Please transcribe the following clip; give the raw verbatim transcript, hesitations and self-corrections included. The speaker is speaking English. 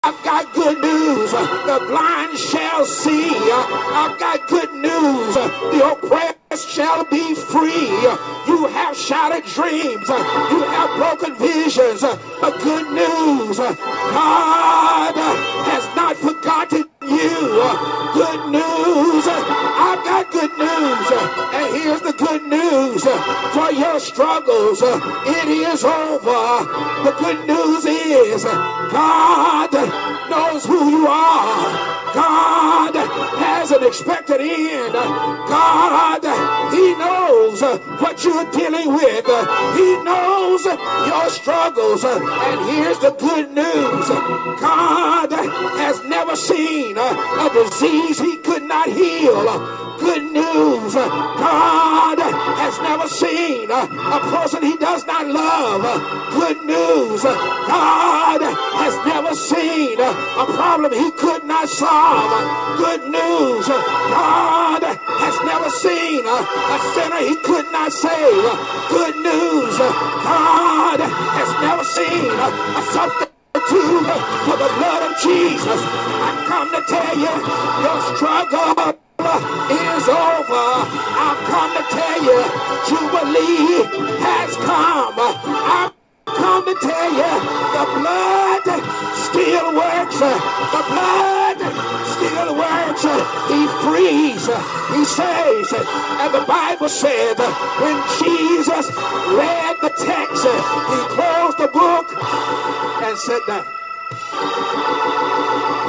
I've got good news. The blind shall see. I've got good news. The oppressed shall be free. You have shattered dreams. You have broken visions. But good news. God has not forgotten you. Good news. I've got good news. And here's the good news. For your struggles, it is over. The good news is God knows who you are. God has an expected end. God, He knows what you're dealing with. He knows your struggles. And here's the good news. God has never seen a disease He could not heal. Good news. God has never seen a person He does not love. Good news. God has never seen a problem He could not solve. Good news. God has never seen a sinner He could not save. Good news. God has never seen a substitute for the blood of Jesus. I come to tell you, your struggle is over. I've come to tell you, Jubilee has come. I've come to tell you, the blood still works. The blood still works. He frees. He saves. And the Bible said, when Jesus read the text, He closed the book and sat down.